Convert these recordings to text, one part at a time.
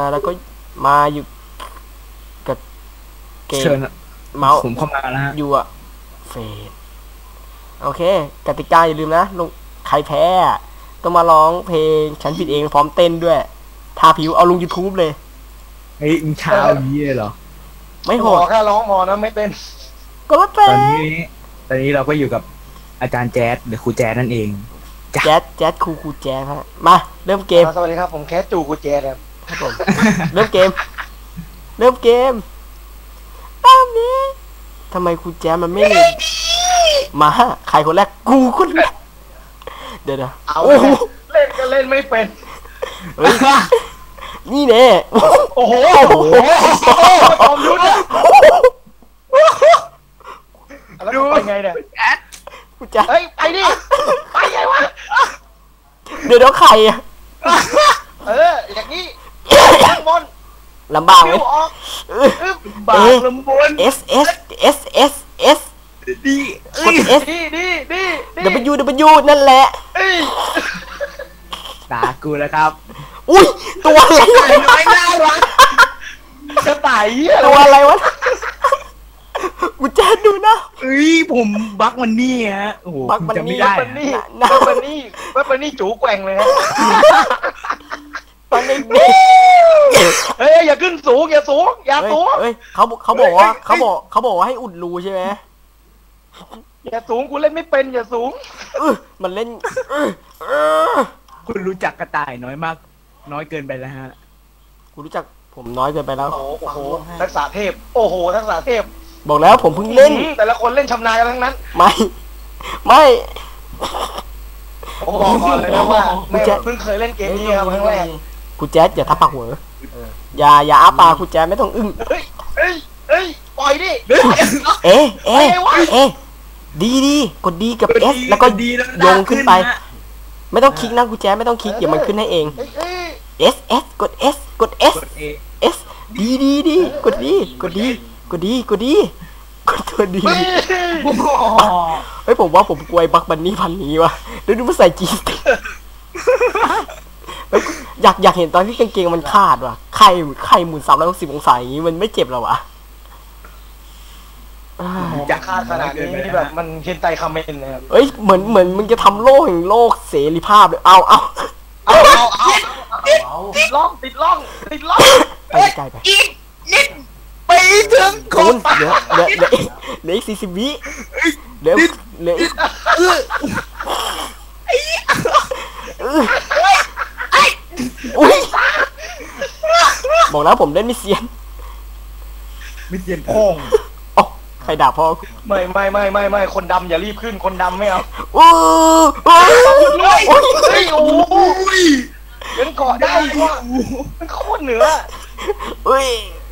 แล้วก็มาอยู่กับเกมเมาส์ผมเข้ามาแล้วฮะอยู่อะเฟดโอเคกติกาอย่าลืมนะลงใครแพ้ต้องมาร้องเพลงฉันผิดเองพร้อมเต้นด้วยทาผิวเอาลง YouTube เลยเฮ้ยมึงเช้าอย่างนี้เลยเหรอไม่โหดแค่ร้องพอนะไม่เต้นก็แล้วแต่ตอนนี้เราก็อยู่กับอาจารย์แจ๊ดหรือครูแจ๊ดนั่นเองแจ๊ดครูแจ๊ดฮะมาเริ่มเกมสวัสดีครับผมแคสจูกูแจครับผมเริ่มเกมตามนี้ทำไมครูแจ๊ดมันไม่มาใครคนแรกกูคนแรกเดี๋ยวเอาเล่นก็เล่นไม่เป็นนี่แน่โอ้โหจอมยุทธแล้วไปไงเนี่ยกูจะเฮ้ยไปดิไปไงวะเดี๋ยวใครอ่ะอย่างนี้ข้างบนลำบากไหมบากลำบน S ดีกด S ดี W นั่นแหละตากูแล้วครับอุ้ยตัวอะไรน้อยน่ารักกระต่ายตัวอะไรวะกูจะดูนะผมบักมันนี่ฮะโอ้โหจะไม่ได้บันนี่จูแกว่งเลยฮะมันไม่เฮ้ยอย่าขึ้นสูงอย่าสูงเฮ้ยเขาบอกว่าให้อุดรูใช่ไหมอย่าสูงกูเล่นไม่เป็นอย่าสูงมันเล่นคุณรู้จักกระต่ายน้อยเกินไปแล้วฮะคุณรู้จักผมน้อยเกินไปแล้วโอ้โหทักษะเทพโอ้โหทักษะเทพบอกแล้วผมเพิ่งเล่นแต่ละคนเล่นชำนาญกันทั้งนั้นไม่ผมบอกก่อนเลยนะว่าแม่เพิ่งเคยเล่นเกมนี้ครับครั้งแรกคุณแจ๊ดอย่าทับปากหัวอย่าอ้าปากคุณแจ๊ดไม่ต้องอึ้งเฮ้ยปล่อยดิดีกดดีกับ S แล้วก็โยงขึ้นไปไม่ต้องคลิกนะคุณแจ๊ดไม่ต้องคลิกเดี๋ยวมันขึ้นให้เอง S กด S กด S ดีกดตัวดีเฮ้ยผมว่าผมกลัวบักบันนี่พันนี้วะเดี๋ยวดูมันใส่จีสติอยากเห็นตอนที่กางเกงมันขาดว่ะไข่หมุน360องศาอย่างนี้มันไม่เจ็บหรอวะอยากขาดขนาดนี้แบบมันเห็นใจคอมเมนต์นะครับเอ้ยเหมือนมึงจะทำโลกเสรีภาพเลยเอาติดล่องไปไกลไปอีกนิดไปถึงคุณเดี๋ยวอีก40 วิเดี๋ยวอีกบอกแล้วผมเล่นมิเซียนพ่องใครด่าพ่อไม่คนดำอย่ารีบขึ้นคนดำไม่เอาโอ้ยเป็นเกาะได้ว่ะมันโคตรเหนือโอ้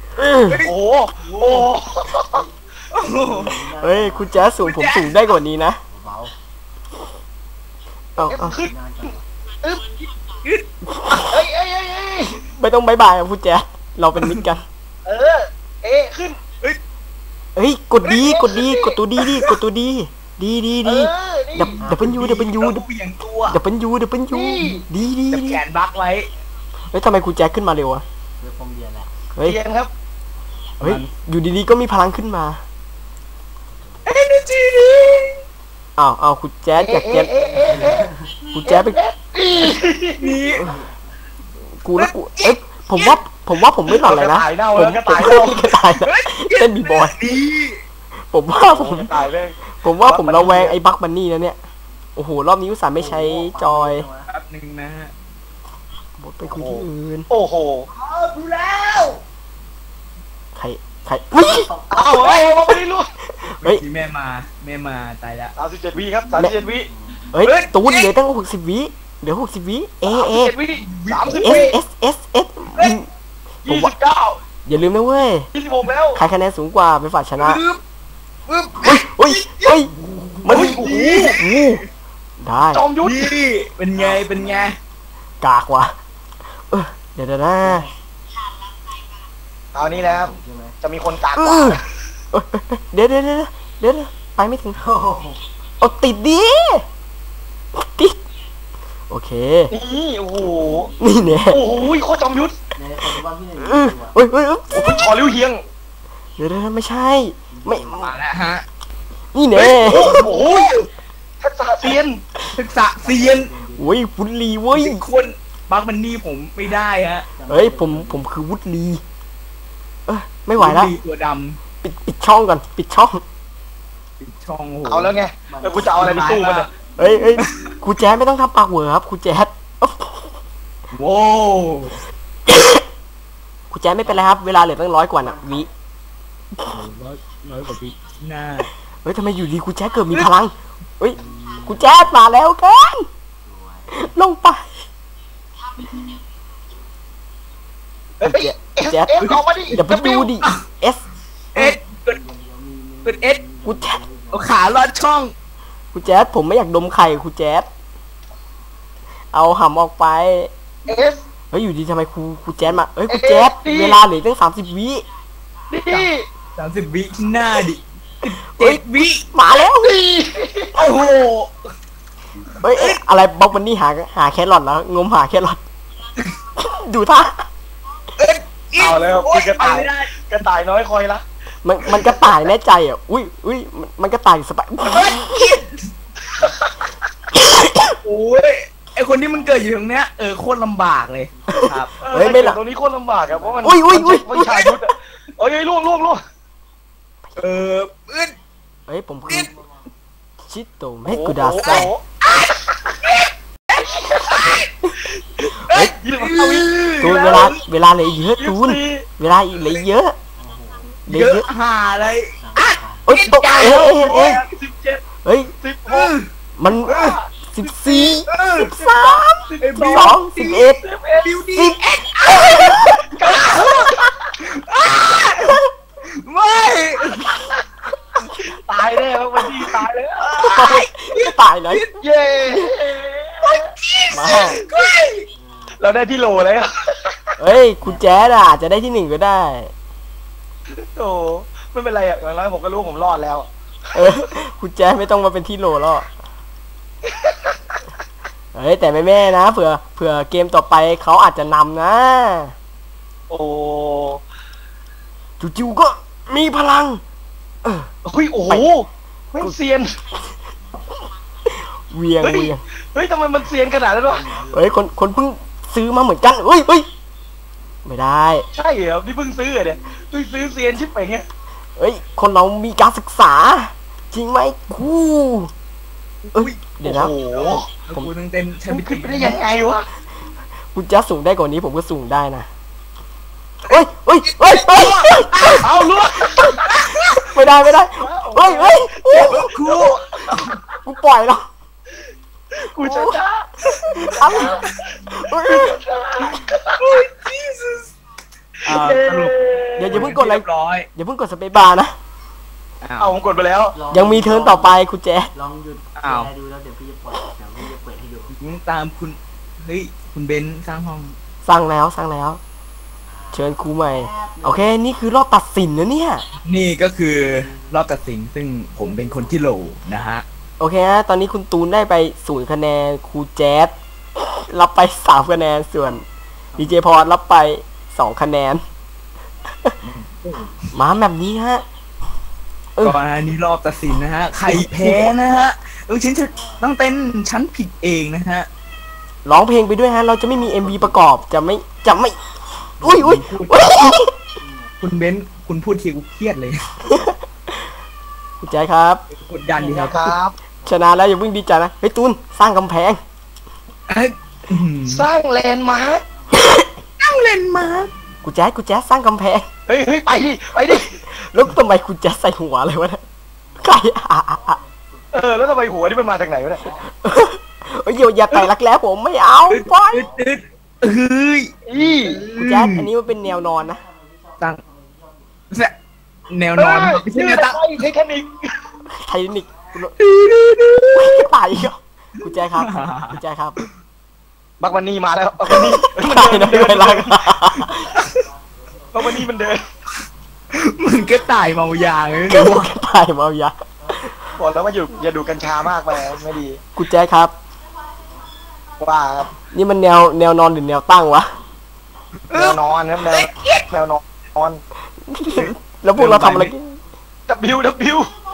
เฮ้ยคุณแจ๊สสูงผมสูงได้กว่านี้นะขึ้นไม่ต้องบายคุณแจ๊สเราเป็นมิตรกันขึ้นเฮ้ยกดตัวดีกดตัวดีดับเบิลยูดีแขนบักไว้เฮ้ยทำไมคุณแจ๊คขึ้นมาเร็วอะเฮ้ยครับเฮ้ยอยู่ดีๆก็มีพลังขึ้นมาอ้าวคุณแจ๊คจากแจ๊คคุณแจ๊คไปกูเอ๊ะผมว่าผมไม่หล่อนเลยนะผมกระต่ายเต้นบีบอยผมว่าผมระแวงไอ้บักบันนี่นะเนี่ยโอ้โหรอบนี้อุตส่าห์ไม่ใช้จอยแป๊บนึงนะฮะบดไปคุยที่อื่นโอ้โหดูแล้วใครเอาไม่ได้รู้เฮ้ยแม่มาตายแล้ว 37 วิครับ37 วิเฮ้ยตูนเหลือตั้ง60 วิเหลือ60 วิ 30 วิ S ผมว่าอย่าลืมนะเว้ย 26แล้วใครคะแนนสูงกว่าเป็นฝ่ายชนะเฮ้ยมันโอ้โหได้จอมยุทธเป็นไงกากว่ะเดี๋ยวนะเอานี่แล้วจะมีคนกากเดี๋ยวไปไม่ถึงเอาติดดิโอเคนี่โอ้โหนี่เนี่ยโอ้โหโคตรจอมยุทธเฮ้ยเฮ้ยคุณชอริ้วเฮียงเดี๋ยวไม่ใช่ไม่มาแล้วฮะนี่แน่โอ้ยทักษะเซียนศึกษาเซียนโอ้ยวุฒลีเว้ยถึงคนบักมันนี่ผมไม่ได้ฮะเฮ้ยผมคือวุฒลีไม่ไหวแล้วดีตัวดปิดช่องก่อนปิดช่องำปิดช่องโอ้โหเอาแล้วไงแล้วกูจะเอาอะไรไปสู้มันเนี่ยเฮ้ยครูแจ๊ดไม่ต้องทำปากเหวอครับครูแจ๊ดโว้ครูแจ๊ดไม่เป็นไรครับ เวลาเหลือตั้ง100 กว่าน่ะวิน้อยกว่าพี่หน้าเฮ้ยทำไมอยู่ดีครูแจ๊ดเกิดมีพลังเฮ้ยครูแจ๊ดมาแล้วกันลงไปเฮ้ยแจ๊ดออกมาดิอย่าไปดูดิเอสเอ็ดเปิดเอ็ดครูแจ๊ดเอาขาลอดช่องครูแจ๊ดผมไม่อยากดมไข่ครูแจ๊ดเอาหำออกไปเอสเฮ้ยอยู่ดีทำไมครูแจ๊ดมาเฮ้ยครูแจ๊ดเวลาเหลือตั้ง30 วินี่ 30 วิที่หน้าดิเฮ้ยวิมาแล้วนี่โอ้โหเฮ้ยอะไรบล็อกมันนี่หาแครอทแล้วงมหาแครอทดูท่าเอาแล้วโอ๊พี่กระต่ายไม่ได้กระต่ายน้อยคอยละมันกระต่ายแน่ใจอ่ะอุ้ยมันกระต่ายสบายโอ้ยไอคนที่มันเกิดอยู่ตรงเนี้ยโคตรลำบากเลยครับเฮ้ยไม่หรอกตรงนี้โคตรลำบากอะเพราะมันอุ้ยมันชายุทธอะเอ้ยล่วงอึดเฮ้ยผมคือชิโตเมกุดาไซเฮ้ยยืดมาเข้าวิตูนเวลาเหลือเยอะตูนเวลาเหลือเยอะเหลืเยออะเยอะหาอะไรเฮ้ยตกเฮ้ย 17 เฮ้ย 16 มัน14 13 12 11 บิวดี้ 10 ไม่ตายแน่แล้ววันนี้ตายเลยตายเลยเย้มาเราได้ที่โหลเลยอะเฮ้ยคุณแจ๊ดอาจจะได้ที่1ก็ได้โอ้ไม่เป็นไรอะอย่างน้อยผมก็รู้ผมรอดแล้วคุณแจ๊ดไม่ต้องมาเป็นที่โหลแล้วเฮ้ยแต่แม่นะเผื่อเกมต่อไปเขาอาจจะนำนะโอ้จู่ๆก็มีพลังเฮ้ยโอ้โหไม่เซียนเวียงเฮ้ยทำไมมันเซียนขนาดนั้นวะเฮ้ยคนเพิ่งซื้อมาเหมือนกันเฮ้ยไม่ได้ใช่เหรอนี่เพิ่งซื้อเนี่ยเพิ่งซื้อเซียนชิบไปเงี้ยเฮ้ยคนเรามีการศึกษา จริงไหมกูเดี๋ยวนะโอ้โหผมเต็มฉันมันไม่ขึ้ถึนงไปได้ยังไงวะคุณจะสูงได้กว่านี้ผมก็สูงได้นะเฮ้ยเอาล่วงไม่ได้เฮ้ยกูปล่อยแล้วกูชนะอะไรสรุปเดี๋ยวอย่าเพิ่งกดอะไรเรียบร้อยอย่าเพิ่งกดสเปซบาร์นะเอาผมกดไปแล้วยังมีเทิร์นต่อไปคุณแจ๊ลองหยุดอ้าวแชร์ดูแล้วเดี๋ยวพี่จะเปิดให้ดูมึงตามคุณเฮ้ยคุณเบนซ์สร้างห้องสร้างแล้ว เชิญครูใหม่โอเคนี่คือรอบตัดสินนะเนี่ยนี่ก็คือรอบตัดสินซึ่งผมเป็นคนที่โหลนะฮะโอเคฮะตอนนี้คุณตูนได้ไป0 คะแนนครูแจ๊ดรับไป3 คะแนนส่วนดีเจพอร์ตรับไป2 คะแนน มาแบบนี้ฮะก่อนอันนี้รอบตัดสินนะฮะใครแพ้นะฮะฉันจะต้องเต้นฉันผิดเองนะฮะร้องเพลงไปด้วยฮะเราจะไม่มี MV ประกอบจะไม่อุ้ยคุณเบนซ์คุณพูดทีกูเครียดเลยคุณแจ๊ดครับกดดันดีครับครับชนะแล้วอย่าเพิ่งดีใจนะเฮ้ยตูนสร้างกำแพงสร้างแลนด์มาร์คนั่งเล่นมากูแจ๊ดสร้างกำแพงเฮ้ยไปดิแล้วทำไมคุณแจ๊ดใส่หัวเลยวะเนี่ยใครแล้วทำไมหัวนี่มันมาจากไหนวะเนี่ยเฮ้ยอย่าไต่รักแร้ผมไม่เอาปล่อยเฮ้ยคุณแจ๊ดอันนี้มันเป็นแนวนอนนะตั้งแนวนอนไม่ใช่แนวตั้งเทคนิคไททานิกกระต่ายอีกแล้วคุณแจ๊ดครับบักวันนี่มาแล้วบักวันนี่ตายนะเวลาบักวันนี่มันเดินมึงก็ตายเมายาเลยกระต่ายเมายาบอกแล้วว่าอย่าดูกัญชามากไปไม่ดีคุณแจ๊ดครับว่าครับนี่มันแนวนอนหรือแนวตั้งวะแมวนอนครับแมวนอนแล้วพวกเราทำอะไรกัน W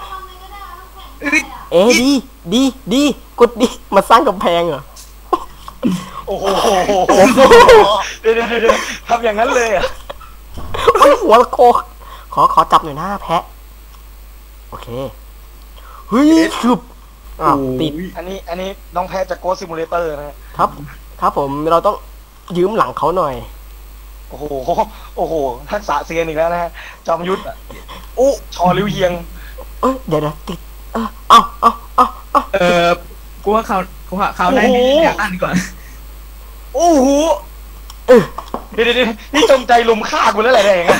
เอ๊ะดีกดดีมาสร้างกำแพงเหรอโอ้โหเดี๋ยวทำอย่างนั้นเลยอ่ะโอ้ยหัวละโคขอจับหน่อยนะแพะโอเคเฮ้ยชุบอ้าวติดอันนี้น้องแพทจากโกซิมูเลเตอร์นะครับครับผมเราต้องยืมหลังเขาหน่อยโอ้โหทักษะเซียนอีกแล้วนะฮะจอมยุทธโอ้ชอริวเฮียงเอ้ยเดี๋ยวติดเอากูว่าเขาได้มีเดี๋ยวอ่านก่อนโอ้โหเดี๋ยวนี่จงใจลุมฆ่ากูแล้วแหละอย่างเงี้ย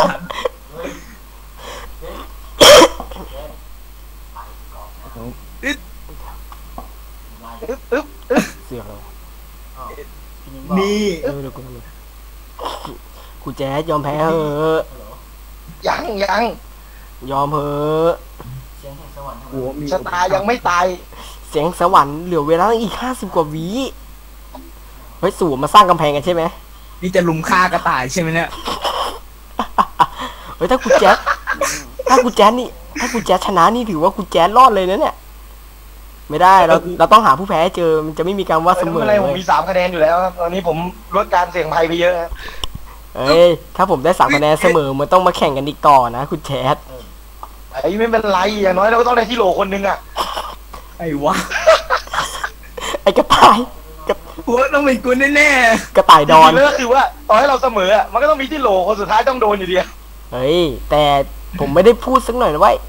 อึ๊บเสียงเรานี่เดี๋ยวกูแจ๊ดยอมแพ้เหอะยังยอมเหอะเสียงแห่งสวรรค์โอ้มีชะตายังไม่ตายเสียงสวรรค์เหลือเวลาอีก50 กว่าวิเฮ้ยสู่มาสร้างกำแพงกันใช่ไหมนี่จะลุมฆ่ากระต่ายใช่ไหมเนี่ยเฮ้ยถ้ากูแจ๊ดชนะนี่ถือว่ากูแจ๊ดรอดเลยนะเนี่ยไม่ได้เราต้องหาผู้แพ้ให้เจอมันจะไม่มีการว่าเสมไม่อเป็นไรผมมี3 คะแนนอยู่แล้วครับตอนนี้ผมลดการเสี่ยงภัยไปเยอะครับเอ้ยถ้าผมได้3 คะแนนเสมอมันต้องมาแข่งกันอีกต่อนะคุณแจ๊ดไอ้ไม่เป็นไรอย่างน้อยเราก็ต้องได้ที่โหลคนนึงอ่ะไอ้วะไอ้กระต่ายกูว่าต้องเป็นกูแน่กระต่ายดอนแล้วก็คือว่าต่อให้เราเสมออ่ะมันก็ต้องมีที่โหลคนสุดท้ายต้องโดนอยู่ดีเฮ้ยแต่ผมไม่ได้พูดสักหน่อยนะเว้ย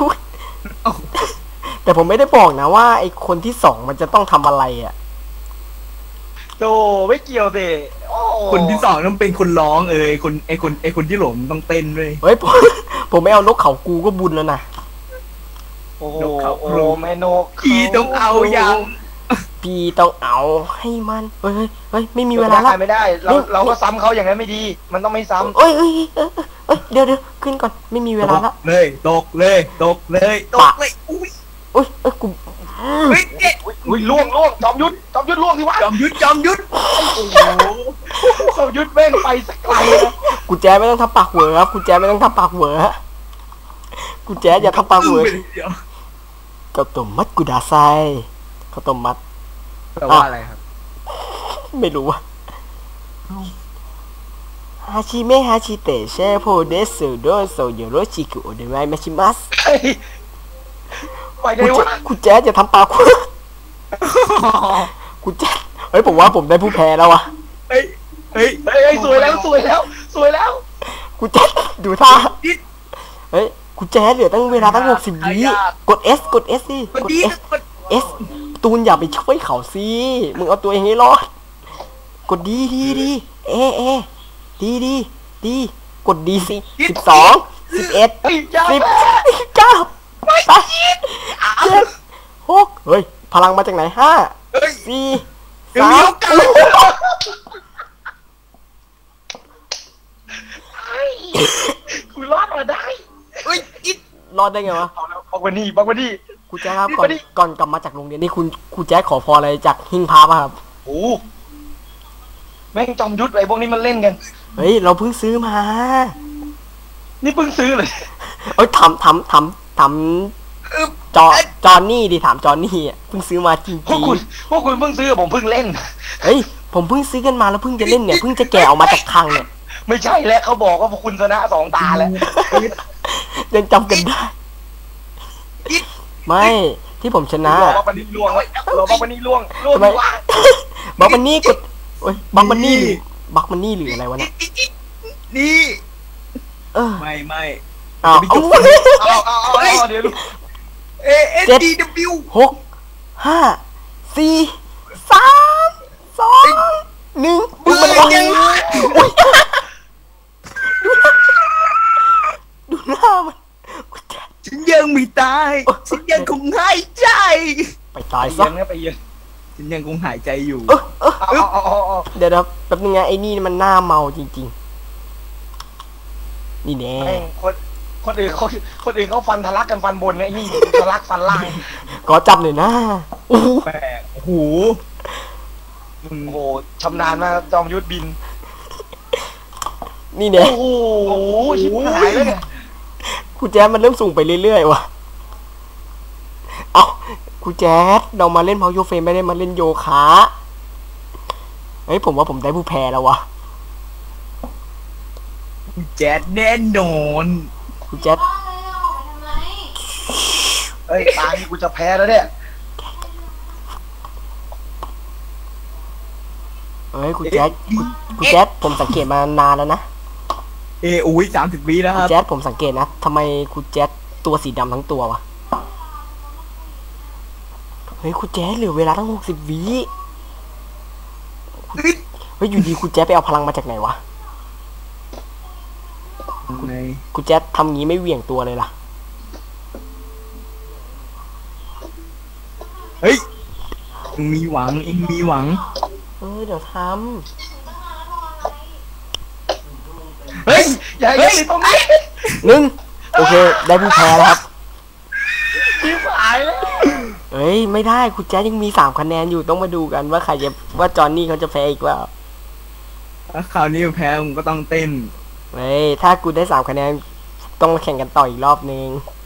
แต่ผมไม่ได้บอกนะว่าไอ้คนที่2มันจะต้องทำอะไรอ่ะโตไม่เกี่ยวสิโอ้ๆคนที่สองต้องเป็นคนร้องไอ้คนที่หลงต้องเต้นด้วยเฮ้ย ผมไม่เอานกเขากูก็บุญแล้วนะโอ้แม่นกพี่ต้องเอาอย่างพี่ต้องเอาให้มันเฮ้ยไม่มีเวลาละไม่ได้เราก็ซ้ำเขาอย่างนั้นไม่ดี มันต้องไม่ซ้ำเอ้ยเดี๋ยวขึ้นก่อนไม่มีเวลาละเลยตกเลยอุ้ยเอ้ยกูเฮ้ยเจ๊อุ้ยล่วงจอมยุทธล่วงที่วะจอมยุทธโอ้โหจอมยุทธแม่งไปสักไกลนะกูแจไม่ต้องทำปากเหวอครับกูแจไม่ต้องทำปากเหวอกูแจอย่าทำปากเหวอข้าวต้มมัดกูดาไซข้าวต้มมัดแปลว่าอะไรครับไม่รู้ว่าฮาชิเมะฮาชิเตะเชโพเดสุโดโซโยโรชิคุโอเดไมมาชิมัสไปได้วะกูแจ๊ดอย่าทำปากกูแจ๊ดเฮ้ยผมว่าผมได้ผู้แพ้แล้ววะเฮ้ยสวยแล้วกูแจ๊ดดูท่าเฮ้ยกูแจ๊ดเหลือตั้งเวลาตั้ง60 วิกด S สิกด S ตูนอย่าไปช่วยเขาสิมึงเอาตัวเองให้รอดกดดีเอดีกดดีสิ12 11 10 9 ไป7 6เฮ้ยพลังมาจากไหน5 4 3 คุณรอดมาได้รอดได้ไงวะบักวันนี้ครูแจ๊คครับก่อนกลับมาจากโรงเรียนนี่ครูแจ๊คขอพรอะไรจากหิ้งพระป่ะครับโอ้แม่งจอมยุทธไอ้พวกนี้มันเล่นกันเฮ้ยเราเพิ่งซื้อมานี่เพิ่งซื้อเลยเอ้ยถามจอนนี่ดิถามจอนนี่อ่ะเพิ่งซื้อมาจริงพวกคุณเพิ่งซื้อผมเพิ่งเล่นเฮ้ยผมเพิ่งซื้อกันมาแล้วเพิ่งจะเล่นเนี่ยเพิ่งจะแกะออกมาจากคลังเนี่ยไม่ใช่แล้วเขาบอกว่าพวกคุณชนะ2 ตาแล้วยังจำกันได้ไม่ที่ผมชนะรอบักวันนี้ล่วงทำไมบักมันนี่กดโอ้ยบักมันนี่หรืออะไรวะเนี่ยนี่ ไม่อ้าวเดี๋ยว ASDW 6 5 4 3 2 1ดูมันดูหน้ามันฉันยังไม่ตายฉันยังคงหายใจไปตายซะไปเยือนฉันยังคงหายใจอยู่เดี๋ยวแป๊บนึงไงไอ้นี่มันหน้าเมาจริงๆนี่แน่คนอื่นเขาฟันทะลักกันฟันบนไอ้นี่ทะลักฟันล่างก็จับหน่อยนะโอ้โหแปลกโอ้โหโอ้โหชำนาญมากจอมยุทธบินนี่เนี่ยโอ้โหชิบหายแล้วเนี่ยครูแจ๊ดมันเริ่มสูงไปเรื่อยๆว่ะเอาครูแจ๊ดเรามาเล่นเพาโยเฟรมไม่ได้มาเล่นโยคะเฮ้ยผมว่าผมได้ผู้แพ้แล้ววะแจ๊ดแน่นอนครูแจ๊ดเฮ้ยตานี่กูจะแพ้แล้วเนี่ยเฮ้ยครูแจ๊ดครูแจ๊ดผมสังเกตมานานแล้วนะอุ้ย30 วิแล้วคครูรับแจ๊ดผมสังเกตนะทำไมครูแจ๊ดตัวสีดำทั้งตัววะเฮ้ยครูแจ๊ดเหลือเวลาตั้ง60 วิเฮ้ยอยู่ดีครูแจ๊ดไปเอาพลังมาจากไหนวะในครูแจ๊ดทำงี้ไม่เหวี่ยงตัวเลยล่ะเฮ้ยเองมีหวังเองมีหวังเดี๋ยวทเฮ้ยอย่าติดตรงนี้ำ1โอเค ได้ผู้แพ้แล้วครับชิบหายแล้วเฮ้ยไม่ได้ครูแจ๊ดยังมี3คะแนนอยู่ต้องมาดูกันว่าใครจะว่าจอห์นนี่เขาจะแพ้อีกว่าถ้าคราวนี้แพ้มึงก็ต้องเต้นเฮ้ยถ้ากูได้3คะแนนต้องมาแข่งกันต่ออีกรอบนึง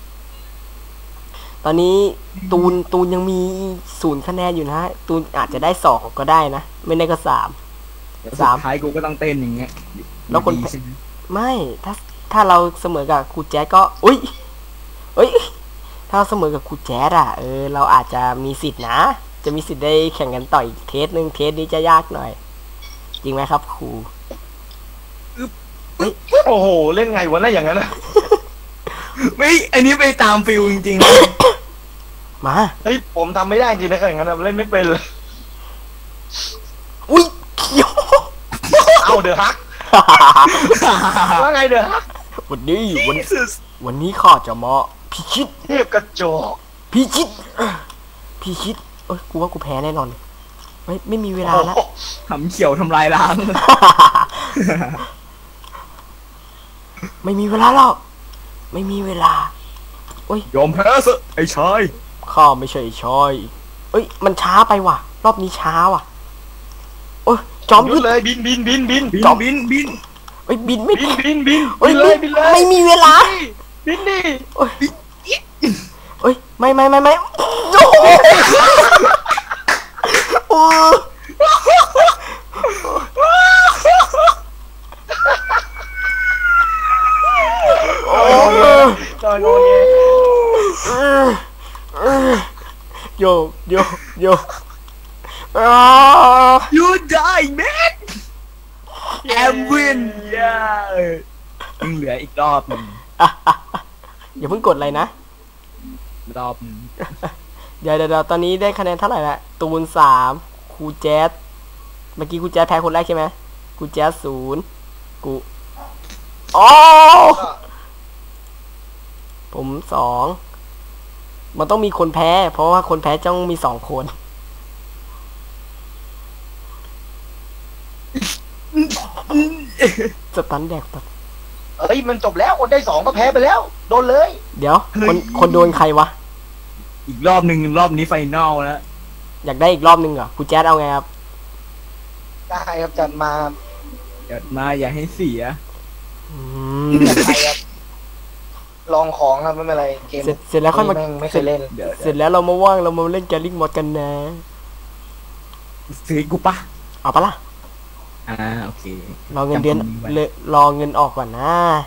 ตอนนี้ตูนยังมี0คะแนนอยู่นะตูนอาจจะได้2ก็ได้นะไม่ได้ก็3 สุดท้ายกูก็ต้องเต้นอย่างเงี้ยแล้วคนดีสิไม่ถ้าเราเสมอกับครูแจ๊ดก็อุ้ยเอ้ยถ้าเราเสมอกับครูแจ๊ดอ่ะเราอาจจะมีสิทธินะจะมีสิทธิ์ได้แข่งกันต่ออีกเทสนึงเทสนี้จะยากหน่อย จริงไหมครับครูโอ้โหเล่นไงวะน่ะอย่างนั้นนะไม่อันนี้ไปตามฟิลจริงๆนะมาเฮ้ยผมทำไม่ได้จริงนะอย่างนั้นนะเล่นไม่เป็นเลยอุ้ยเขียวเอาเดือดฮักว่าไงเดือดฮักวันนี้ข้าจะมาพิชิตเทพกระจอกพิชิตเอ้ยกูว่ากูแพ้แน่นอนไม่มีเวลาแล้วทำเขียวทำลายล้างไม่มีเวลาแล้วไม่มีเวลายอมแพ้ซะไอ้ชายข้าไม่ใช่ชอยเอ้ยมันช้าไปว่ะ รอบนี้ช้าว่ะโอ้ยจอมยุยุดทธเลยบินบินจอมบินเอ้ยบินไม่เอ้ยบินเลยไม่มีเวลาบินดิเอ้ยไม่โอ้โหโอ้โอ้จอยโง่เงี้ยโยยูได้แมนแอมวินย่ายังเหลืออีกรอบหนึ่งอย่าเพิ่งกดอะไรนะรอบหนึ่งเดี๋ยวตอนนี้ได้คะแนนเท่าไหร่ละตูน3ครูแจ๊ดเมื่อกี้ครูแจ๊ดแพ้คนแรกใช่ไหมครูแจ๊ด0กูอ๋อผม2มันต้องมีคนแพ้ เพราะว่าคนแพ้ต้องมี2 คนสตันแดกแบบเอ้ยมันจบแล้วคนได้2ก็แพ้ไปแล้วโดนเลยเดี๋ยวคนโดนใครวะอีกรอบหนึ่งรอบนี้ไฟนอลแล้วอยากได้อีกรอบนึงเหรอครูแจ๊ดเอาไงครับได้ครับจัดมาเดี๋ยวมาอย่าให้เสียอืมจัดไปครับลองของครับไม่เป็นไรเกมเสร็จแล้วค่อยมาแงไม่เคยเล่นเดี๋ยวเสร็จแล้วเรามาว่างเรามาเล่นแกลิกมอดกันนะซื้อกูปะเอาปะล่ะโอเครอเงินเดือนจำคนนี้ไว้เลยรอเงินออกก่อนนะ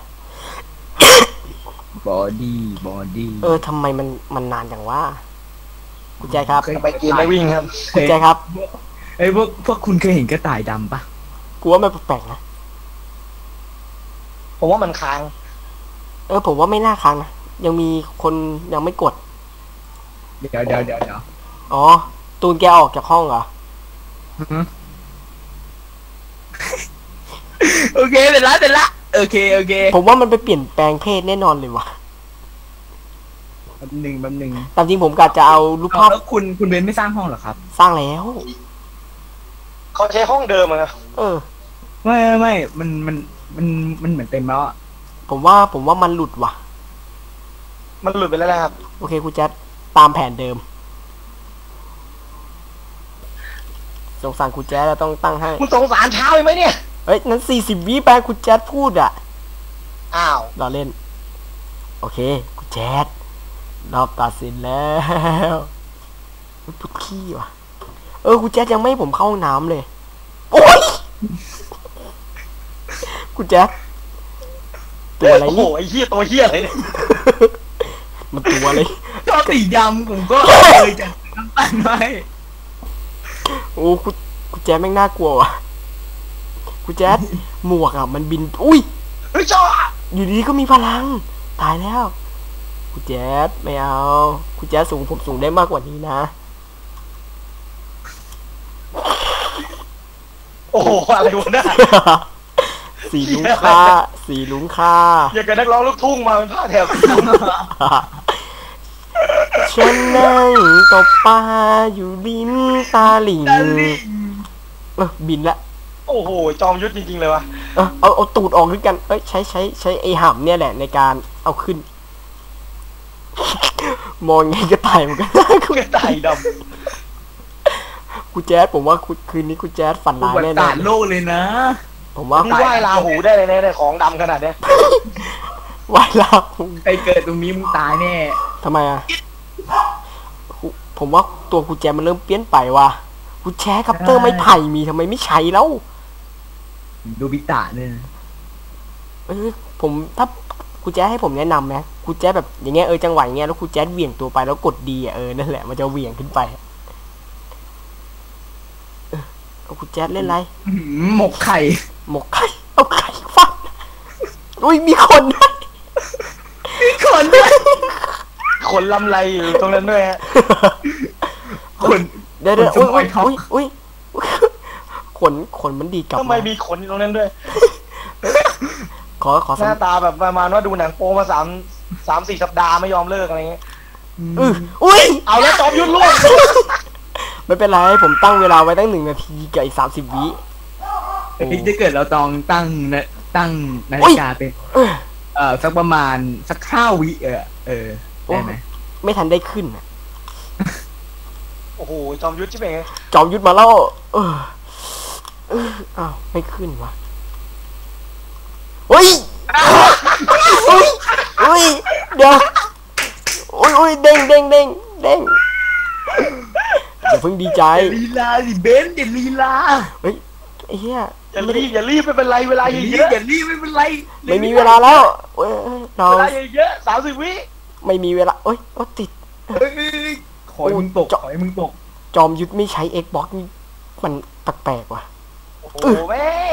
บอดี้ทำไมมันนานจังวะคุณแจ๊คครับไปเกมไม่วิ่งครับคุณแจ๊คครับเอ้ยพวกคุณเคยเห็นกระต่ายดำปะกูว่ามันแปลกๆนะผมว่ามันค้างผมว่าไม่น่าค้างนะยังมีคนยังไม่กดเดี๋ยวอ๋อตูนแกออกจากห้องเหรอโอเคเสร็จละโอเคผมว่ามันไปเปลี่ยนแปลงเพศแน่นอนเลยวะแป๊บหนึ่งตามจริงผมกะจะเอารูปภาพแล้วคุณเบนไม่สร้างห้องเหรอครับสร้างแล้วเขาใช้ห้องเดิมอะนะไม่มันเหมือนเต็มแล้วอะผมว่ามันหลุดว่ะมันหลุดไปแล้วนะครับโอเคคุณแจ๊ดตามแผนเดิมสงสารคุณแจ๊ดเราต้องตั้งให้มึงสงสารเช้าไหมเนี่ยเฮ้ยนั้น40 วิไปคุณแจ๊ดพูดอ่ะอ้าวรอเล่นโอเคคุณแจ๊ดรอบตัดสินแล้วพุดขี้ว่ะคุณแจ๊ดยังไม่ให้ผมเข้าห้องน้ำเลยโอ๊ยคุณแจ๊ดตัวอะไรโอ้โหนี่ไอ้เหี้ยตัวเหี้ยอะไรเนี่ยมันตัวอะไรชอบสีดำผมก็เลยจะน้ำตาลไว้โอ้คุณแจ๊ดแม่งน่ากลัวว่ะคุณแจ๊ดหมวกอ่ะมันบินอุ้ยเฮ้ยจ้าอยู่ดีก็มีพลังตายแล้วคุณแจ๊ดไม่เอาคุณแจ๊ดสูงผมสูงได้มากกว่านี้นะโอ้โหอะไรวะเนี่ยสีลุงค่าสีลุงค่าอย่างกับนักร้องลูกทุ่งมาเป็นผ้าแถวฉันนั่งตบปลาอยู่ริมตาหลิงบินละโอ้โหจอมยุทธจริงๆเลยวะเอาตูดออกด้วยกันใช้ไอ้ห่ำเนี่ยแหละในการเอาขึ้น มองไงก็ตายเหมือนกันกูกระต่ายดกูแจ๊ดผมว่าคืนนี้กูแจ๊ดฝันอุร้ายบัติแน่ศาสตร์โลกเลยนะๆผมำว่ามึงไหว้ลาหูได้เลยเนี่ยของดำขนาดเนี้ยไหวลาหูใครเกิดตรงนี้มึงตายแน่ทำไมอ่ะผมว่าตัวกูแจ๊ดมันเริ่มเปลี่ยนไปว่ะกูแจ๊ดคัปเตอร์ไม้ไผ่มีทำไมไม่ใช้แล้วดูบิตะเนี่ยผมถ้ากูแจ๊ดให้ผมแนะนำไหมกูแจ๊ดแบบอย่างเงี้ยจังหวะอย่างเงี้ยแล้วกูแจ๊ดเหวี่ยงตัวไปแล้วกดดีอ่ะนั่นแหละมันจะเหวี่ยงขึ้นไปกูแจ๊ดเล่นไรหมกไข่หมกไข่เอาไข่ฟันอุ้ยมีคนด้วยคนด้วยขนลำไรอยู่ตรงนั้นด้วยฮะคนเดี๋ยวอุ้ยขนมันดีกลับทำไมมีขนอยู่ตรงนั้นด้วยขอหน้าตาแบบประมาณว่าดูหนังโป๊มา3-4 สัปดาห์ไม่ยอมเลิกอะไรเงี้ยอุ้ยเอาแล้วจอมยุทธล่วงไม่เป็นไรผมตั้งเวลาไว้ตั้ง1 นาทีกับอีก30 วิถ้าเกิดเราต้องตั้งนาฬิกาเป็นสักประมาณสัก5 วิได้ไหมไม่ทันได้ขึ้นอ่ะโอ้โหจอมยุทธใช่ไหมจอมยุทธมาแล้วอ้าวไม่ขึ้นวะเฮ้ยอุ้ยเดี๋ยวอุ้ยเด้งอย่าเพิ่งดีใจลีลาสิเบนอย่าลีลาเฮ้ยไอ้เหี้ยอย่ารีบไม่เป็นไรเวลาเยอะอย่ารีบไม่เป็นไรไม่มีเวลาแล้วเราเวลาเยอะ30 วิไม่มีเวลาติดขอให้มึงตกจอมยุทธไม่ใช้ Xbox นี่มันแปลกๆว่ะโอ้โหแม่ง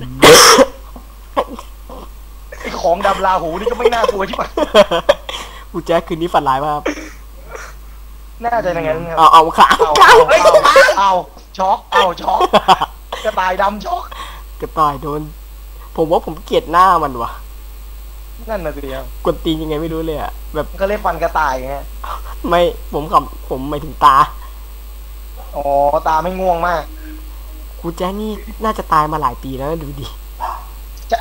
ไอของดำลาหูนี่ก็ไม่น่ากลัวใช่ปะกูแจ๊คคืนนี้ฝันร้ายมากน่าจะอย่างนั้นครับเอาขาเอาช็อกกระต่ายดำช็อกกระต่ายโดนผมว่าผมเกลียดหน้ามันว่ะนั่นน่ะสิครับกวนตีนยังไงไม่รู้เลยอ่ะแบบก็เรียกฟันกระต่ายไงไม่ผมหมายถึงตาอ๋อตาไม่ง่วงมากกูแจ๊คนี่น่าจะตายมาหลายปีแล้วนะดูดิจะ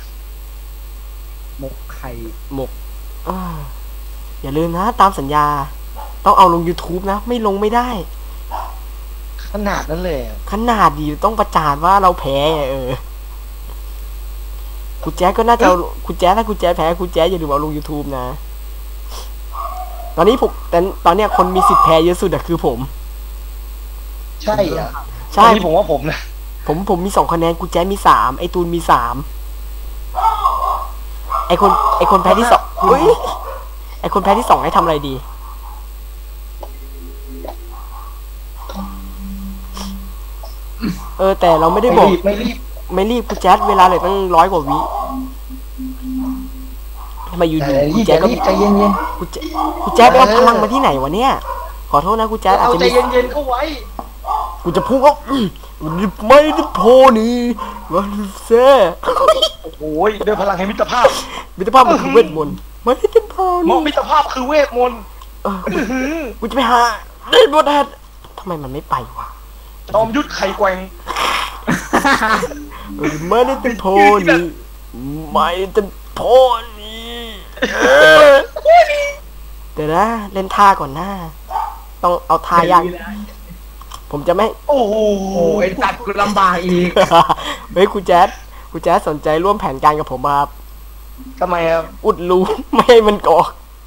หมกไข่หมกอย่าลืมนะตามสัญญาต้องเอาลง YouTube นะไม่ลงไม่ได้ขนาดนั้นเลยขนาดดีต้องประจานว่าเราแพ้คุณแจ๊คก็น่าจะคุณแจ๊คถ้าคุณแจ๊คแพ้คุณแจ๊คอย่าลืมเอาลง YouTube นะตอนนี้แต่ตอนเนี้ยคนมีสิทธิ์แพ้เยอะสุดคือผมใช่เหรอใช่นี่ผมว่าผมนะผมมี2 คะแนนคุณแจ๊คมี3ไอตูนมี3ไอคนแพ้ที่2เฮ้ยไอคนแพ้ที่2ให้ทำอะไรดีแต่เราไม่ได้บอกไม่รีบคุณแจ๊คเวลาเลยตั้ง100 กว่าวิทำไมอยู่ๆคุณแจ๊คก็ใจเย็นคุณแจ๊คไปเอาพลังมาที่ไหนวะเนี่ยขอโทษนะคุณแจ๊คอาจเอาจะใจมีเย็นเข้าไว้กูจะพูดว่าไม่ได้โพนี่วันเซ่โอ้โหด้วยพลังแห่งมิตรภาพมิตรภาพมันคือเวทมนต์ไม่ได้โพมนี่องมิตรภาพคือเวทมนต์กูจะไปหาเล่นบทแทนทำไมมันไม่ไปวะจอมยุทธไข่แกว่งไม่ได้เป็นโพนี่ไม่ได้เป็นโพนี่เดี๋ยวนะเล่นท่าก่อนหน้าต้องเอาท่ายากผมจะไม่โอ้โหโอ้ไอ้ตัดกูลำบากอีกเฮ้ยคุณแจ๊สสนใจร่วมแผนการกับผมครับทำไมครับอุดรูไม่ให้มันกอก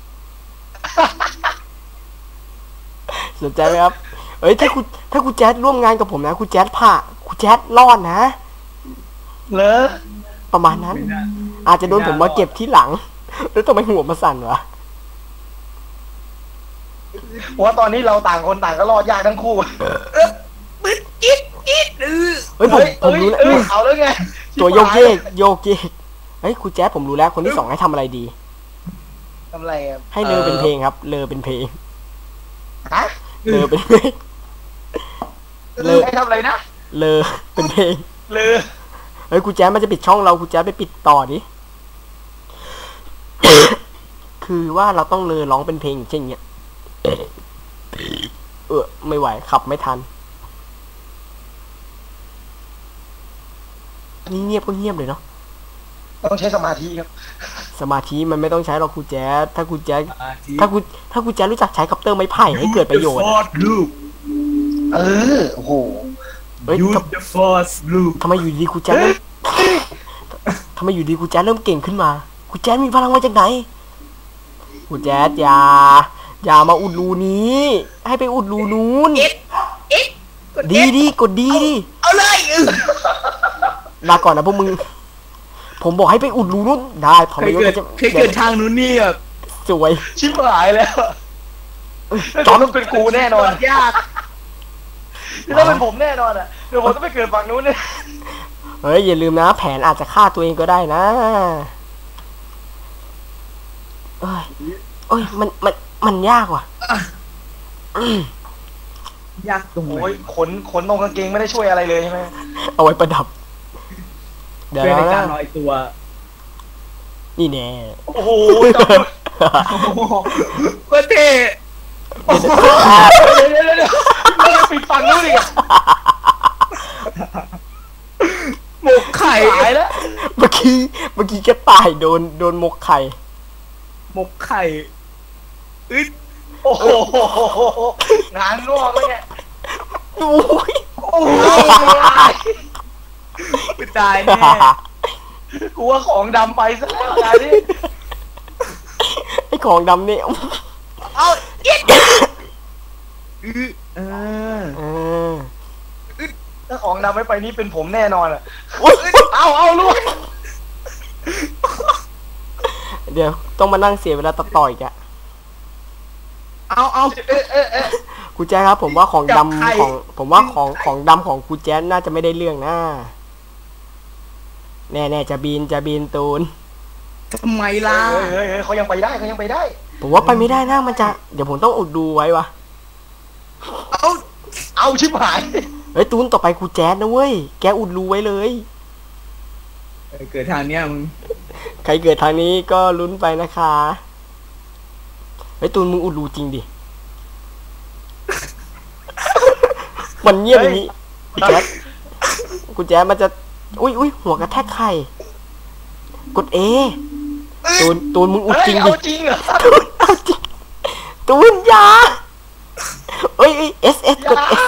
สนใจไหมครับเอ้ยถ้าคุณแจ๊สร่วมงานกับผมนะคุณแจ๊สผ่าคุณแจ๊สรอดนะเลอะประมาณนั้น อาจจะโดนผมมาเก็บที่หลัง แล้วทำไมหัวมาสั่นวะเพราะว่าตอนนี้เราต่างคนต่างก็รอดยากทั้งคู่เฮ้ยผมรู้แล้วเอาแล้วไงตัวโยกเยกเฮ้ยคุณแจ๊สผมรู้แล้วคนที่สองให้ทำอะไรดีทำอะไรครับให้เลอเป็นเพลงครับ เลอเป็นเพลงฮะเลอเป็นเพลง เลอะให้ทำอะไรนะเลอเป็นเพลงเลอเฮ้ยคุณแจ๊สมันจะปิดช่องเราคุณแจ๊สไปปิดต่อดิ คือว่าเราต้องเลอร้องเป็นเพลงเช่นเงี้ยไม่ไหวขับไม่ทันนี่เงียบก็เงียบเลยเนาะต้องใช้สมาธิครับสมาธิมันไม่ต้องใช้หรอกคุณแจ๊สถ้าคุณแจ๊สถ้าคุณแจ๊สรู้จักใช้คัปเตอร์ไม้ไผ่ให้เกิดประโยชน์เออโอ้โหเฮ้ย Use the force loop ทำไมอยู่ดีคุณแจ๊สเริ่มทำไมอยู่ดีคุณแจ๊สเริ่มเก่งขึ้นมาคุณแจ๊สมีพลังมาจากไหนคุณแจ๊สอย่ามาอุดรูนี้ ให้ไปอุดรูนู้นดีกดดีดิเอาเลยลาก่อนนะพวกมึง ผมบอกให้ไปอุดรูนู้นได้พอเคไม่ยรู้เกิดจะเคยเกิดทางนู้นนี่แบบสวยชิบหายแล้วจอมต้องเป็นกูแน่นอนยากถ้าเป็นผมแน่นอนอ่ะเดี๋ยวผมต้องไปเกิดฝั่งนู้นเนี่ยเฮ้ยอย่าลืมนะแผนอาจจะฆ่าตัวเองก็ได้นะเอ้ยมันยากว่ะยากตรงไหนโอ้ยขนตรงกางเกงไม่ได้ช่วยอะไรเลยใช่ไหมเอาไว้ประดับ เดี๋ยวเพื่อในนะการลอยตัวนี่แน่โอ้โหจอมก็เท่เดี๋ยวไม่ได้ปิดฝั่งนู้นอีกหมกไข่หายแล้วเมื่อกี้แกตายโดนมกไข่หมกไข่อึดโอ้โหงานงอกเลยเนี่ยโอ้ยโอ้ยไม่ตายแน่กูว่าของดำไปซะแล้วงานนี้ไอ้ของดำนี่เอาเย็ดเออถ้าของดำไม่ไปนี่เป็นผมแน่นอนอ่ะอุ๊ยเอาลูกเดี๋ยวต้องมานั่งเสียเวลาตัดต่ออีกอะเอาครูแจ๊คครับ ผมว่าของกับใครดำของผมว่าของดำของครูแจ๊คน่าจะไม่ได้เรื่องนะแน่จะบินตูนทำไมล่ะเฮ้ยเขายังไปได้ผมว่าไปไม่ได้นะมันจะเดี๋ยวผมต้องอุดดูไว้วะเอาชิบหายเฮ้ยตูนต่อไปครูแจ๊คนะเว้ยแกอุดรูไว้เลยเกิดทางเนี้ยมึงใครเกิดทางนี้ก็ลุ้นไปนะคะเฮ้ยตูนมึงอุดรูจริงดิ มันเงียบอย่างนี้คุณแจ๊คมันจะอุ้ยหัวกระแทกไข่กด A ตูนมึงอุดจริงดิเอาจริงเหรอเอาจริงตูนยาเอ้ย S กด S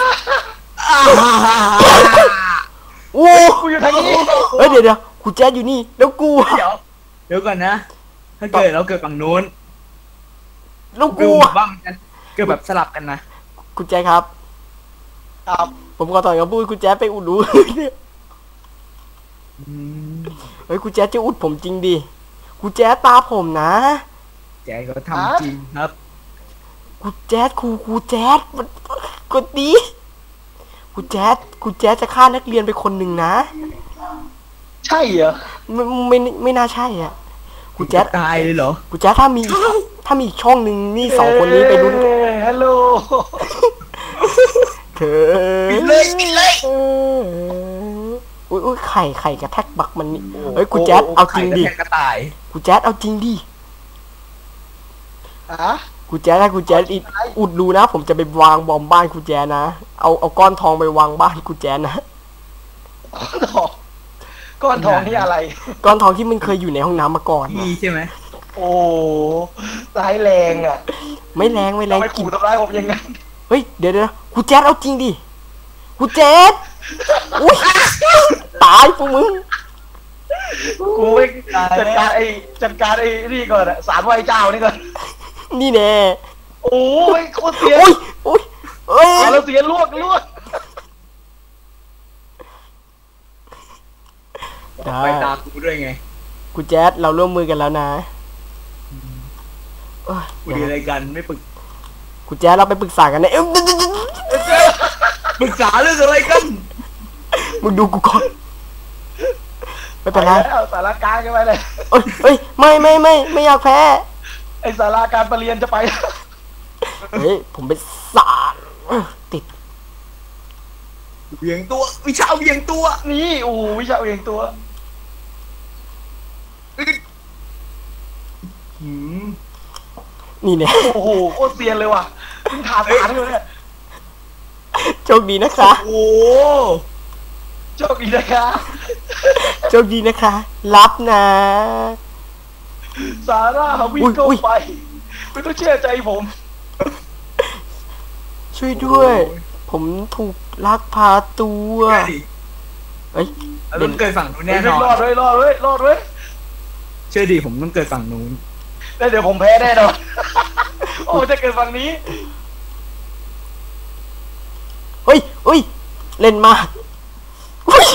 โอ้กูอยู่ทางนี้เฮ้ยเดี๋ยวกูแจ๊ดอยู่นี่แล้วกูเดี๋ยวก่อนนะ ถ้าเกิดเราเกิดฝั่งนู้นแล้วดูกูบ้างกันเกิดแบบสลับกันนะกูแจ๊ดครับครับผมขอต่อยกับพูดกูแจ๊ดไปอุดรู เฮ้ยกูแจ๊ดจะอุดผมจริงดิกูแจ๊ดตาผมนะแจก็ทำจริงครับกูแจ๊ดกูแจ๊ดมันกดดีกูแจ๊ดจะฆ่านักเรียนไปคนหนึ่งนะใช่เหรอไม่น่าใช่อ่ะกูแจ๊ดตายเลยเหรอกูแจ๊ดถ้ามีอีกช่องหนึ่งนี่สองคนนี้ไปลุ้นฮัลโหลเธอปิดเลยอุ้ยไข่กระแทกบักมันนี่เฮ้ยกูแจ๊ดเอาจริงดิไข่กระต่ายกูแจ๊ดเอาจริงดิฮะกูแจ๊ดถ้ากูแจ๊ดอุดรูนะผมจะไปวางบอมบ้านกูแจ๊ดนะเอาก้อนทองไปวางบ้านกูแจ๊ดนะก้อนทองนี่อะไรก้อนทองที่มันเคยอยู่ในห้องน้ำมาก่อนมีใช่ไหมโอ้ร้ายแรงอ่ะไม่แรงเราไปกินขู่ทำร้ายผมยังไงเฮ้ยเดี๋ยวกูแจ๊ดเอาจริงดิกูแจ๊ดอุ้ยตายพวกมึงกูไม่จัดการไอ้นี่ก่อนอะสารไหว้เจ้านี่ก่อนนี่แน่โอ้ยโคตรเสียอุ้ยอุ้ยเอ้ยเอาแล้วเสียลวกไปตามกูด้วยไงกูแจ๊ดเราร่วมมือกันแล้วนะเอ้ยกูดีอะไรกันไม่ปรึกกูแจ๊ดเราไปปรึกษากันนะเอ้ยปรึกษาเรื่องอะไรกันมึงดูกูก่อนไม่เป็นไรแล้วสาราการกันไปเลยเอ้ยไม่อยากแพ้ไอสาราการประเรียนจะไปเฮ้ยผมเป็นสารติดเวียงตัววิชาเวียงตัวนี่โอ้โหวิชาเองตัวหืมนี่เนี่ยโอ้โหโคตรเซียนเลยว่ะเพิ่งถาสารเลยเนี่ยโชคดีนะคะโอ้โชคดีนะคะโชคดีนะคะ รับนะสาราวิ่งเข้าไปไม่ต้องเชื่อใจผมช่วยด้วย ผมถูกลักพาตัว เอ้ยเราต้องเกิดฝั่งนู้นแน่นอนรอดเลยเชื่อดิผมต้องเกิดฝั่งนู้นแล้วเดี๋ยวผมแพ้แน่นอน โอ้จะเกิดฝั่งนี้เฮ้ยเล่นมากเฮ้ย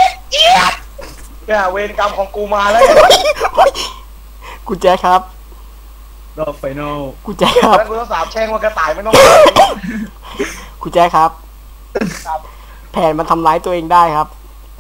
เนี่ยเวรกรรมของกูมาแล้วกูแจ๊คครับรอบไฟนอลกูแจ๊คครับแล้วกูต้องสาบแช่งว่ากระต่ายไม่ต้องกูแจ๊คครับ แผนมันทำร้ายตัวเองได้ครับ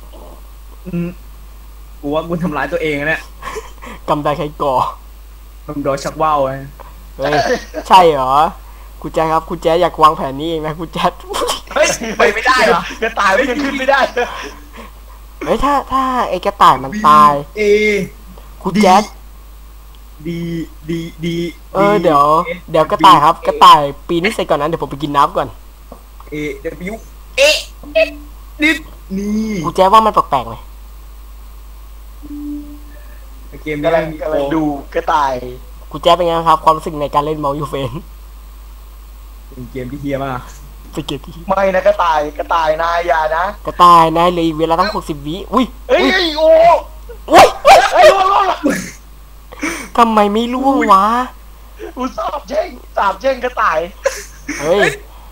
กูว่ากูทำร้ายตัวเองนะเนี่ยกำไดใครก่อผมโดนชักว่าวไงเฮ้ย ใช่เหรอ กูแจ๊คครับ กูแจ๊คอยากวางแผนนี้เองนะกูแจ๊คเฮ้ยไปไม่ได้เหรอกระต่ายไม่ขึ้นไม่ได้เฮ้ยถ้าไอ้กระต่ายมันตายเอกูแจ๊คดีเดี๋ยวกระต่ายครับ กระต่ายปีนี้เสร็จก่อนนั้นเดี๋ยวผมไปกินน้ำก่อนเอวนิดนี่กูแจ๊คว่ามันแปลกๆไหมเกมนี้กำลังมีดูกระต่ายกูแจ๊คเป็นไงครับ ความรู้สึกในการเล่นเมาส์ยูเฟนเป็นเกมที่เฮียมากไปเก็บที่ไม่นะกระต่ายนายอย่านะกระต่ายนายเหลยเวลาตั้ง60 วิอุ้ยเฮ้ยโอ้อุ้ยไอ้ล่วงทำไมไม่ล่วงวะกูสาบแช่งกระต่ายเฮ้ย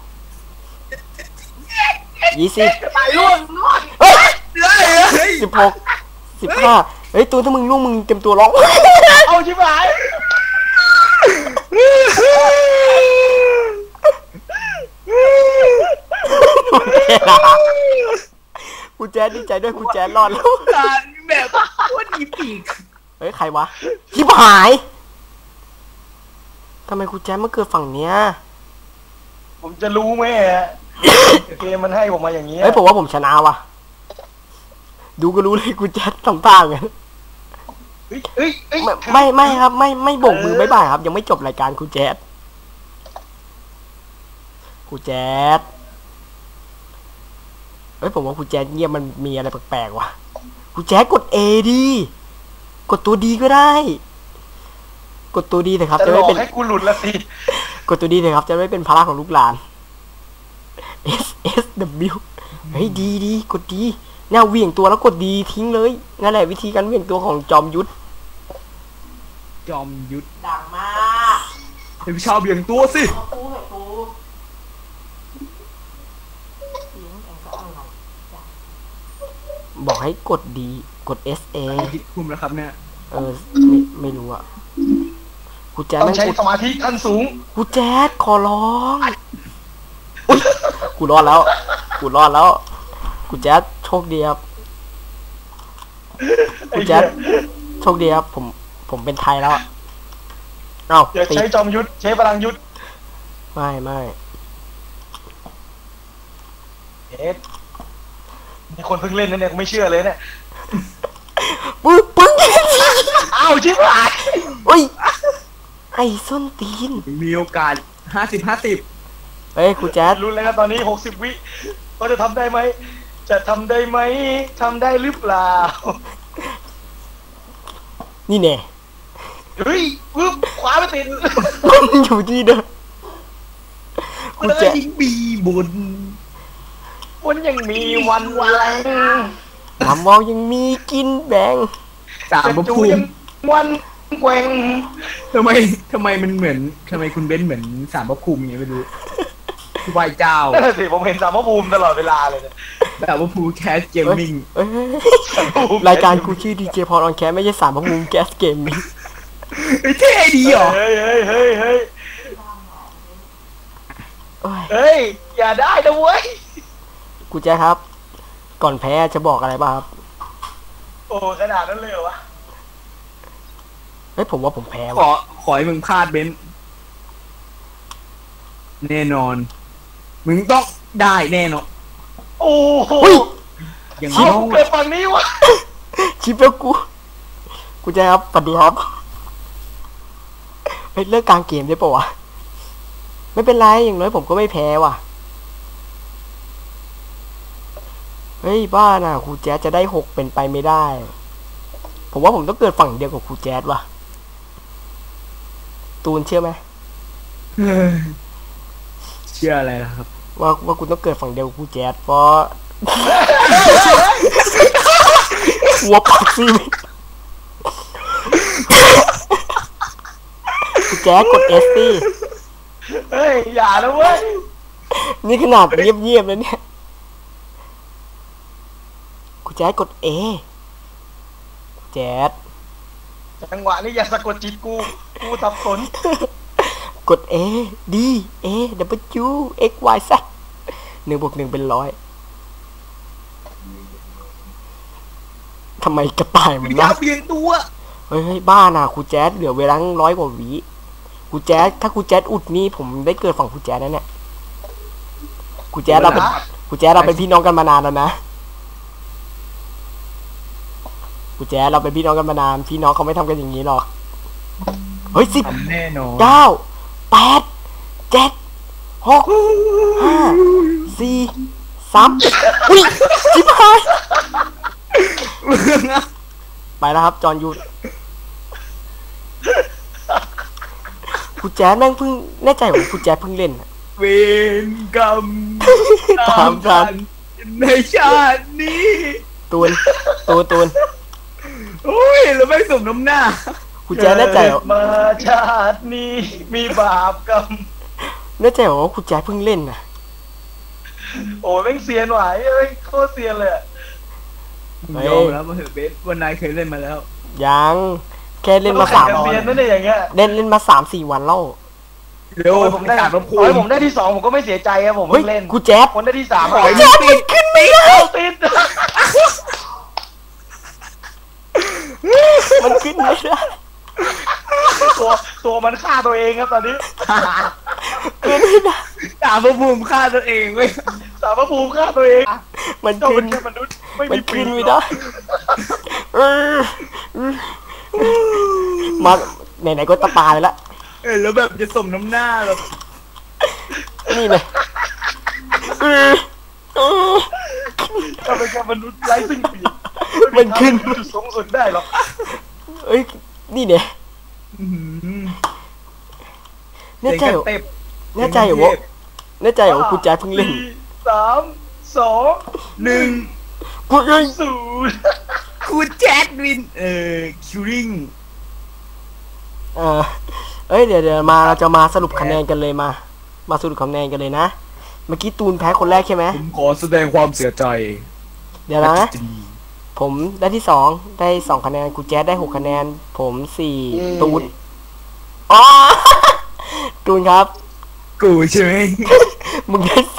20 กระต่ายล่วงเฮ้ยเฮ้ย 16 15เฮ้ยตัวถ้ามึงล่วงมึงเต็มตัวร้องเอาชิบหายกูแจ๊ดดีใจด้วยกูแจ๊ดรอดแล้วการแบบว่าดีปีกเฮ้ยใครวะชิบหายทำไมกูแจ๊ดมาเกิดฝั่งเนี้ยผมจะรู้ไหมเกมมันให้ผมมาอย่างนี้เฮ้ยผมว่าผมชนะว่ะดูก็รู้เลยกูแจ๊ดทำท่าไง ไม่ครับไม่โบกมือไม่บ่ายครับยังไม่จบรายการกูแจ๊ดเฮ้ยผมว่ากูแจ๊ดเงียบมันมีอะไรแปลกๆว่ะกูแจ๊ดกด A ดีกดตัวดีก็ได้ กดตัวดีเถอะครับจะจะหลไม่อกเป็นให้กูหลุดละสิกดตัวดีเถอะครับจะไม่เป็นภาระของลูกหลาน S W เฮ้ยดีกดดีเนี่ยเหวี่ยงตัวแล้วกดดีทิ้งเลยนั่นแหละวิธีการเหวี่ยงตัวของจอมยุทธจอมยุทธดังมากเดี๋ยวชาวเบี่ยงตัวสิบอกให้กดดีกด S A คิดคุมแล้วครับเนี่ยไม่รู้อ่ะกูแจ๊ดต้องใช้สมาธิขั้นสูงกูแจ๊ดขอร้องอุ๊ยกูรอดแล้วกูแจ๊ดโชคดีครับกูแจ๊ดโชคดีครับผมเป็นไทยแล้วเอ้าอย่าตีใช้จอมยุทธใช้พลังยุทธไม่มีคนเพิ่งเล่นนะเนี่ยกูไม่เชื่อเลยเนี่ยปึ้งอ้าวชิบหายเฮ้ยไอ้ส้นตีนมีโอกาส50 เฮ้ยกูแจ๊ดรุนแล้วตอนนี้60 วิเขาจะทำได้ไหมทำได้หรือเปล่านี่แน่เฮ้ยปึ๊บขวาไม่ติดมันอยู่ที่เดิมกูแจ๊ดยิงบีบนโอ้วันยังมีวันแรงน้ำวาวยังมีกินแบ่งสามพระจูภูยัมิงวันแกว่งทำไมมันเหมือนทำไมคุณเบนซ์เหมือนสามพระภูมิอย่างเงี้ยไม่รู้ไหวเจ้านั่นแหละสิผมเห็นสามพระภูมิตลอดเวลาเลยเนี่ยสามพระภูมิแคสเกมมิ่งเอ้ยรายการกูชื่อดีเจพอลออนแคสไม่ใช่สามพระภูมิแกสเกมมิ่งเท่ดีเหรอเฮ้ยเฮ้ยเฮ้ยเฮ้ยโอ้ยเฮ้ยอย่าได้นะเว้ยกูแจ๊คครับ ก่อนแพ้จะบอกอะไรบ้างครับโอ้ขนาดนั้นเลยเหรอวะเฮ้ยผมว่าผมแพ้ขว่ะอให้มึงพลาดเบนซ์แน่นอน มึงต้องได้แน่นอนโอ้โหเฮ้ยอย่างเอาน้อยเกิดฝั่งนี้วะชิปแล้วกูแจ๊คครับสวัสดีครับเฮ้ยเลิกกลางเกมได้ปะวะไม่เป็นไรอย่างน้อยผมก็ไม่แพ้ว่ะเฮ้ยบ้าน่ะครูแจ๊สจะได้6เป็นไปไม่ได้ ผมว่าผมต้องเกิดฝั่งเดียวกับครูแจ๊สว่ะตูนเชื่อไหมเชื่ออะไรล่ะครับว่ากูต้องเกิดฝั่งเดียวกับครูแจ๊สเพราะ หัวปากซีครูแจ๊สกด S สิเฮ้ยอย่านะเว้ยนี่ขนาดเงียบๆแล้วเนี่ยครูแจ๊สกด A ครูแจ๊สจังหวะนี้อย่าสะกดจิตกูสับสนกด A D A W X Y Z 1+1เป็น100ทำไมกระต่ายมันอย่าน่าเปลี่ยนตัวเฮ้ยบ้าน่ะครูแจ๊สเหลือเวลา100 กว่าวิครูแจ๊สถ้าครูแจ๊สอุดนี่ผมได้เกิดฝั่งครูแจ๊สนะเนี่ยครูแจ๊สเราเป็นพี่น้องกันมานานแล้วนะครูแจ๊สเราเป็นพี่น้องกันมานานพี่น้องเขาไม่ทำกันอย่างนี้หรอกเฮ้ย10 ทำแน่นอน 9 8 7 6 5 4 3อุ้ยจิบหายไปแล้วครับจอห์นยูนครูแจ๊สแม่งเพิ่งแน่ใจว่าครูแจ๊สเพิ่งเล่นเวรกรรมตามทันในชาตินี้ตูนโอ้ยแล้วไม่สมน้ำหน้าครูแจ๊สแน่ใจเหรอเกิดมาชาตินี้มีบาปกรรมแน่ใจเหรอว่าครูแจ๊สเพิ่งเล่นนะโอ้แม่งเซียนหวายเอ้ยโคตรเซียนเลยอะยอมแล้วมาเถอะเบสวันนายเคยเล่นมาแล้วยังแค่เล่นมาแข่ง 3 กันเซียนนั่นเองอย่างเงี้ยเล่นมา 3-4 วันแล้วเร็วโอ้ยผมได้สามพระภูโอ้ยมิผมได้ที่ 2ผมก็ไม่เสียใจครับผมเฮ้ยเพิ่งเล่นครูแจ๊สคนได้ที่3 ขออะให้แจ๊สมันขึ้นไม่ได้ติดมันขึ้นไม่ได้ตัวมันฆ่าตัวเองครับตอนนี้ขึ้นไม่ได้สามพระภูมิฆ่าตัวเองเว้ยสารพระภูมิฆ่าตัวเองมันเจ้าขึ้เป็น นแค่มนุษย์ไม่มันมีปีขึ้นกไม่ได้มาไหนๆก็ตายแล้วแล้วแบบจะสมน้ำหน้าแบบนี่เลยเราเป็นแค่มนุษย์ไร้ซึ่งปีกมันขึ้นไจุดสูงสุดได้หรอกเอ้ยนี่เนี่ยอื้อหือแน่ใจเหรอเต็มแน่ใจเหรอว่าแน่ใจเหรอว่าครูแจ๊สเพิ่งเล่น 4 3 2 1 ครูเอ้ย 0 คุณแจ็ควินคิวริงเอ้ยเดี๋ยวเราจะมาสรุปคะแนนกันเลยมาสรุปคะแนนกันเลยนะเมื่อกี้ตูนแพ้คนแรกใช่ไหมผมขอแสดงความเสียใจเดี๋ยวนะผมได้ที่2ได้2คะแนนครูแจ๊สได้6คะแนนผม4ตูนอ๋อ ตูนครับกูใช่ไหมมึงได้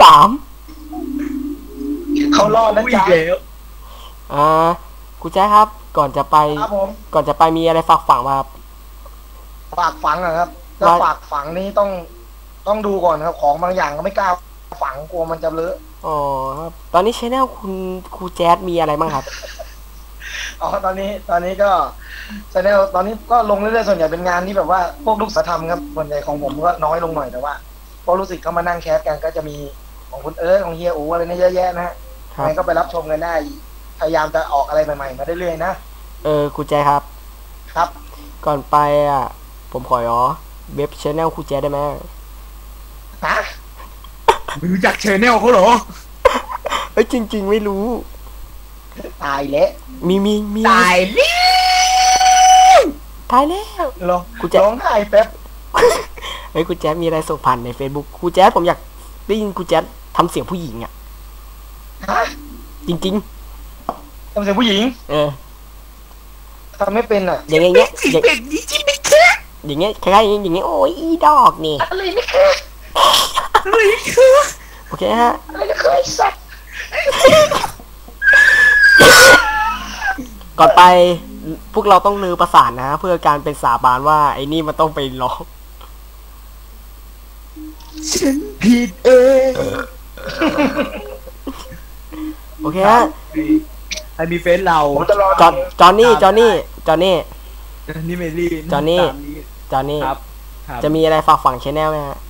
3 เขารอดนะอีจ๊ะกแล้วครูแจ๊สครับก่อนจะไปครับผมมีอะไรฝากฝังมาครับฝากฝังอะครับถ้าว่าฝากฝังนี่ต้องดูก่อนครับของบางอย่างก็ไม่กล้าฝังกลัวมันจะเลอะอ๋อครับตอนนี้ชแนลคุณครูแจ๊สมีอะไรบ้างครับอ๋อตอนนี้ก็ชาแนลตอนนี้ก็ลงเรื่อยๆส่วนใหญ่เป็นงานที่แบบว่าพวกลูกศิษย์ธรรมครับส่วนใหญ่ของผมก็น้อยลงหน่อยแต่ว่าพอรู้สึกเขามานั่งแคสกันก็จะมีของคุณของเฮียอูอะไรเนี่ยเยอะแยะนะฮะครับงั้นก็ไปรับชมกันได้พยายามจะออกอะไรใหม่ๆมาเรื่อยๆนะครูแจ๊สครับครับก่อนไปผมขอเว็บชแนลครูแจ๊สได้ไหมฮะมึงรู้จักชแนลเขาเหรอเอ้ยอ้ยจริง ๆ ไม่รู้ตายแล้วมีตายแล้วตายแล้วร้องกูจะร้องไห้แป๊บเฮ้ยครูแจ๊ดมีอะไรส่งผ่านใน Facebook ครูแจ๊ดผมอยากได้ยินครูแจ๊ดทำเสียงผู้หญิงอ่ะฮะจริงทำเสียงผู้หญิงๆ เออทำไม่เป็นอ่ะอย่างเงี้ยอย่างเงี้ยคล้ายๆอย่างเงี้ยโอ้ยอีดอกนี่อะไรไม่เคยโอเคฮะอะไรไม่เคยสัตว์ก่อนไปพวกเราต้องลือประสานนะเพื่อการเป็นสาบานว่าไอ้นี่มันต้องไปร้องฉันผิดเองโอเคฮะใครมีเฟซเราผมจะรอจอนนี่จอนนี่ เมลี่จอนนี่ตามนี้ครับจะมีอะไรฝากฝังชแนลไหมฮะ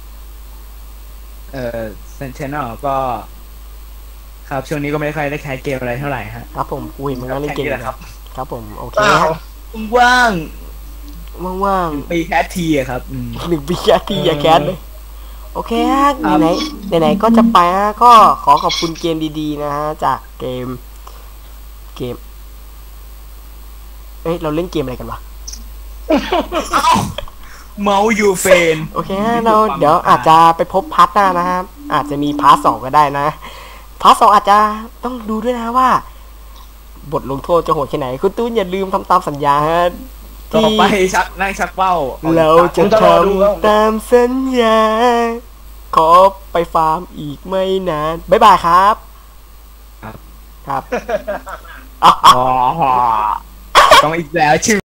เซนเชนอลก็ ครับช่วงนี้ก็ไม่ค่อยได้แคสเกมอะไรเท่าไหร่ฮะครับผมกูเห็นมึงนั่งเล่นเกมแค่นี้แหละครับครับผมโอเคเปล่าฮะว่างว่างปีแคสทีอะครับๆ1 ปีแคสทีอย่าแคสเลยโอเคฮะครับไหนก็จะไปฮะก็ขอขอบคุณเกมดีๆนะฮะจากเกมเอ้ยเราเล่นเกมอะไรกันวะเมายูเฟนโอเคฮะเราเดี๋ยวอาจจะไปพบพาร์ทหน้านะครับอาจจะมีพาร์ท 2ก็ได้นะพาร์ท 2อาจจะต้องดูด้วยนะว่า บทลงโทษจะโหดแค่ไหนคุณตุ้นอย่าลืมทำตามสัญญาฮะต่อไปนั่งชักเป้าเราจะทำตามสัญญาขอไปฟาร์มอีกไม่นานบ๊ายบายครับครับอ๋อต้องอีกแล้วชื่อ